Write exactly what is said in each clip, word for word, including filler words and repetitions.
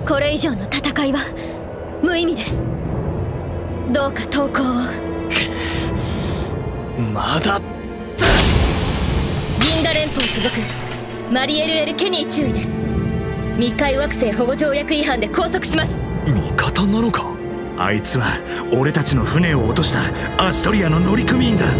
これ以上の戦いは無意味です。どうか投降を。 まだ銀河連邦所属マリエル・エル・ケニー中尉です。未開惑星保護条約違反で拘束します。 味方なのか。 あいつは俺たちの船を落としたアストリアの乗組員だ。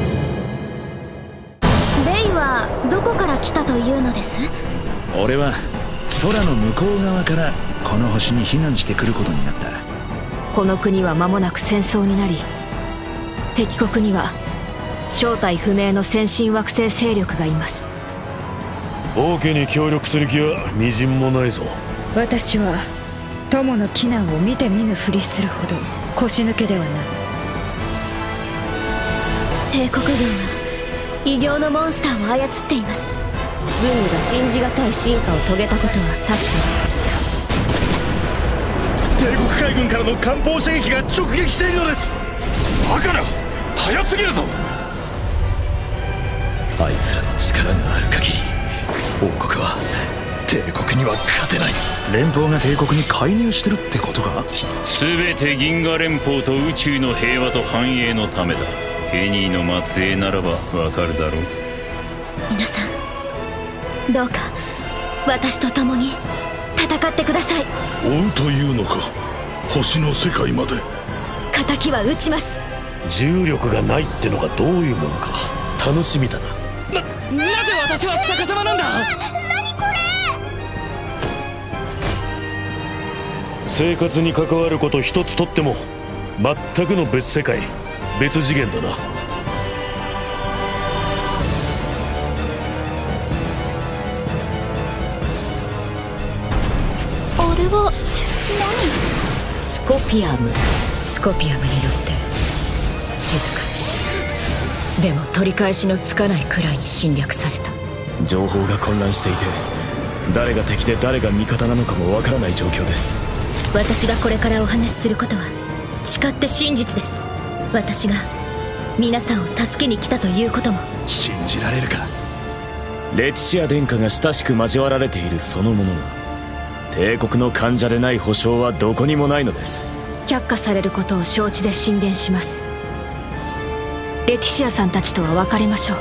レイはどこから来たというのです？ 俺は空の向こう側からこの星に避難してくることになった。 この国は間もなく戦争になり、敵国には正体不明の先進惑星勢力がいます。 王家に協力する気はみじんもないぞ。 私は友の危難を見て見ぬふりするほど腰抜けではない。 帝国軍は異形のモンスターを操っています。軍務が信じがたい進化を遂げたことは確かです。 帝国海軍からの艦砲射撃が直撃しているのです。 バカな、早すぎるぞ。 あいつらの力がある限り王国は帝国には勝てない。 連邦が帝国に介入してるってことか。 全て銀河連邦と宇宙の平和と繁栄のためだ。ケニーの末裔ならばわかるだろう。 皆さんどうか私と共に戦ってください。 追うというのか。星の世界まで。 敵は撃ちます。 重力がないってのがどういうものか楽しみだな。 な、なぜ私は逆さまなんだ。 何これ。 生活に関わること一つとっても全くの別世界、別次元だな。 あれは何？ スコピアム。スコピアムによって静かに、でも取り返しのつかないくらいに侵略された。 情報が混乱していて誰が敵で誰が味方なのかもわからない状況です。 私がこれからお話しすることは誓って真実です。私が皆さんを助けに来たということも。 信じられるか。 レティシア殿下が親しく交わられているそのものが帝国の患者でない保証はどこにもないのです。 却下されることを承知で進言します。レティシアさんたちとは別れましょ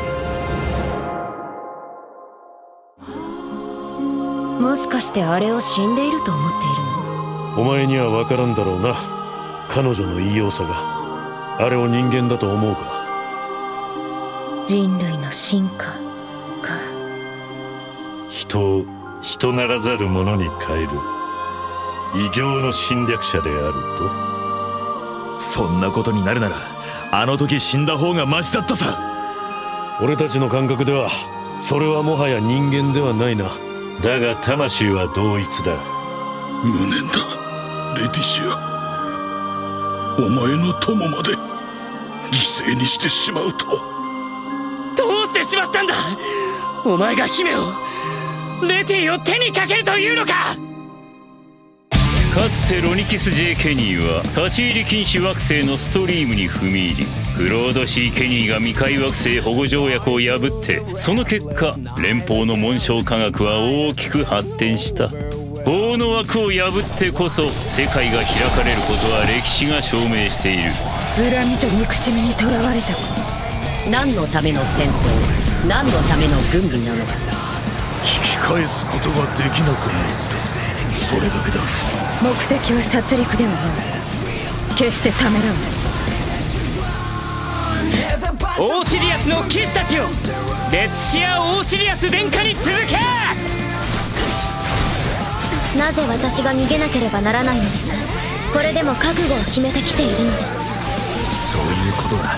う。もしかしてあれを死んでいると思っているの？ お前には分からんだろうな、彼女の異様さが。あれを人間だと思うか。 人類の進化か。 人を人ならざる者に変える異形の侵略者であると。 そんなことになるならあの時死んだ方がマシだったさ。 俺たちの感覚ではそれはもはや人間ではないな。 だが魂は同一だ。 無念だレティシア。お前の友まで犠牲にしてしまうと。 どうしてしまったんだ。お前が姫をレティを手にかけるというのか。 かつてロニキス・ジェイ・ケニーは立ち入り禁止惑星のストリームに踏み入り、クロード・シー・ケニーが未開惑星保護条約を破って、その結果連邦の紋章科学は大きく発展した。法の枠を破ってこそ世界が開かれることは歴史が証明している。 恨みと憎しみにとらわれた子。 何のための戦闘、何のための軍備なのか。 引き返すことができなくなった、それだけだ。 目的は殺戮ではない。決してためらうな。 オーシリアスの騎士たちよ、レティシア・オーシリアス殿下に続け。 なぜ私が逃げなければならないのです？これでも覚悟を決めてきているのです。 そういうことだ。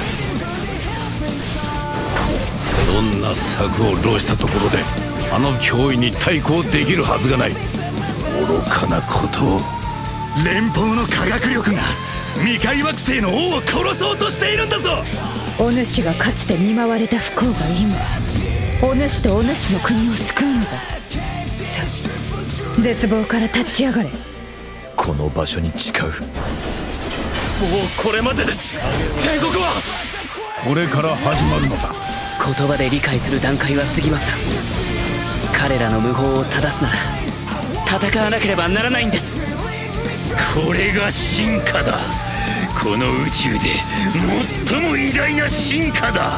どんな策を弄したところであの脅威に対抗できるはずがない。愚かなことを。 連邦の科学力が未開惑星の王を殺そうとしているんだぞ。 お主がかつて見舞われた不幸が今お主とお主の国を救うのだ。さあ絶望から立ち上がれ。 この場所に誓う。もうこれまでです。帝国はこれから始まるのだ。 言葉で理解する段階は過ぎました。彼らの無法を正すなら戦わなければならないんです。 これが進化だ。この宇宙で最も偉大な進化だ。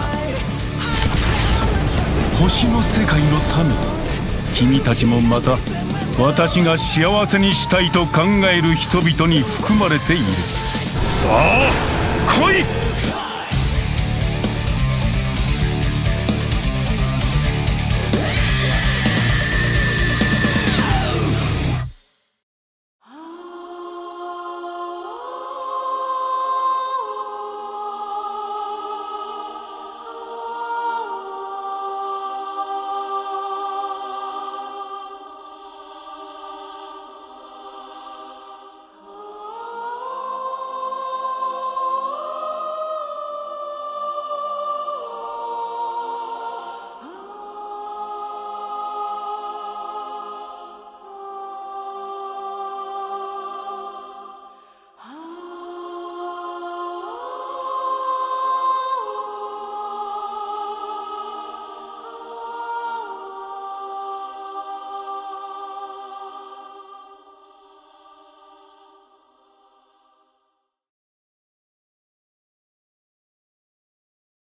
星の世界の民、君たちもまた私が幸せにしたいと考える人々に含まれている。さあ来い。